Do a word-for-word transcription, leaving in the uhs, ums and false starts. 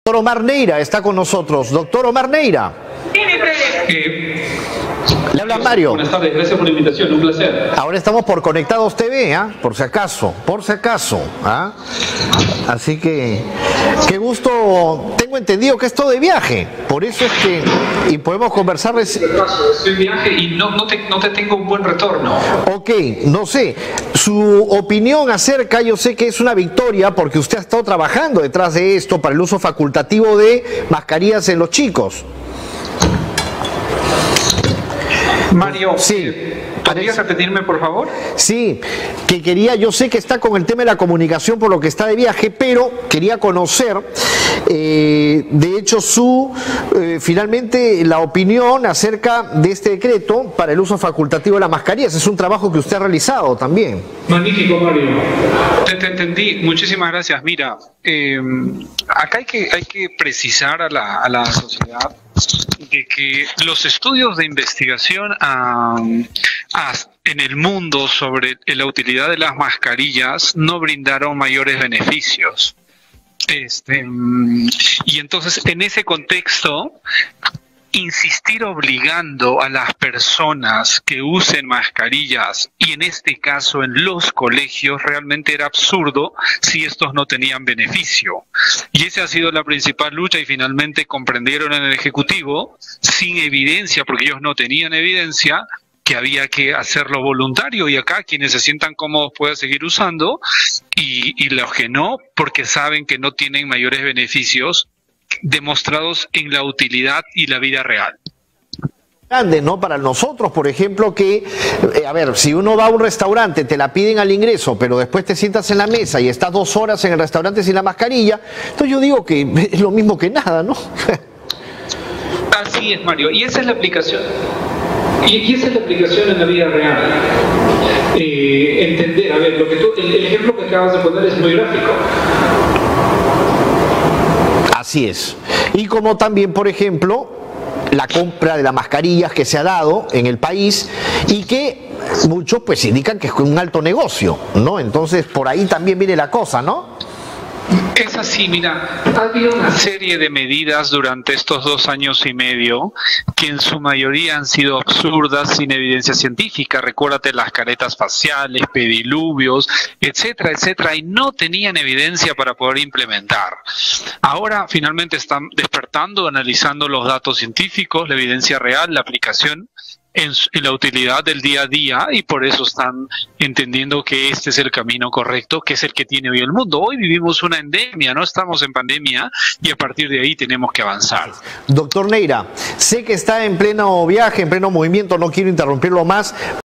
Doctor Omar Neira está con nosotros. Doctor Omar Neira. Eh, Le habla Mario. Buenas tardes, gracias por la invitación, un placer. Ahora estamos por Conectados T V, ¿ah? Por si acaso, por si acaso. ¿Ah? Así que, qué gusto. Tengo entendido que es todo de viaje. Por eso es que, y podemos conversarles. Estoy en viaje y no, no, te, no te tengo un buen retorno. Ok, no sé. Su opinión acerca, yo sé que es una victoria porque usted ha estado trabajando detrás de esto para el uso facultativo de mascarillas en los chicos. Mario, sí. ¿Podrías repetirme, por favor? Sí, que quería, yo sé que está con el tema de la comunicación por lo que está de viaje, pero quería conocer, eh, de hecho, su, eh, finalmente, la opinión acerca de este decreto para el uso facultativo de las mascarillas. Es un trabajo que usted ha realizado también. Magnífico, Mario. Te, te entendí. Muchísimas gracias. Mira, eh, acá hay que, hay que precisar a la, a la sociedad de que los estudios de investigación um, a, en el mundo sobre la utilidad de las mascarillas no brindaron mayores beneficios. Este, y entonces, en ese contexto, insistir obligando a las personas que usen mascarillas, y en este caso en los colegios, realmente era absurdo si estos no tenían beneficio. Y esa ha sido la principal lucha y finalmente comprendieron en el Ejecutivo, sin evidencia, porque ellos no tenían evidencia, que había que hacerlo voluntario, y acá quienes se sientan cómodos pueden seguir usando, y, y los que no, porque saben que no tienen mayores beneficios demostrados en la utilidad y la vida real. Grande, ¿no? Para nosotros, por ejemplo, que, eh, a ver, si uno va a un restaurante, te la piden al ingreso, pero después te sientas en la mesa y estás dos horas en el restaurante sin la mascarilla, entonces yo digo que es lo mismo que nada, ¿no? Así es, Mario, y esa es la aplicación. Y, y esa es la aplicación en la vida real. Eh, entender, a ver, lo que tú, el, el ejemplo que acabas de poner es muy gráfico. Así es. Y como también, por ejemplo, la compra de las mascarillas que se ha dado en el país y que muchos pues indican que es un alto negocio, ¿no? Entonces por ahí también viene la cosa, ¿no? Es así, mira, ha habido una serie de medidas durante estos dos años y medio que en su mayoría han sido absurdas, sin evidencia científica. Recuérdate las caretas faciales, pediluvios, etcétera, etcétera, y no tenían evidencia para poder implementar. Ahora finalmente están despertando, analizando los datos científicos, la evidencia real, la aplicación En, en la utilidad del día a día, y por eso están entendiendo que este es el camino correcto, que es el que tiene hoy el mundo. Hoy vivimos una endemia, no estamos en pandemia, y a partir de ahí tenemos que avanzar. Doctor Neira, sé que está en pleno viaje, en pleno movimiento, no quiero interrumpirlo más.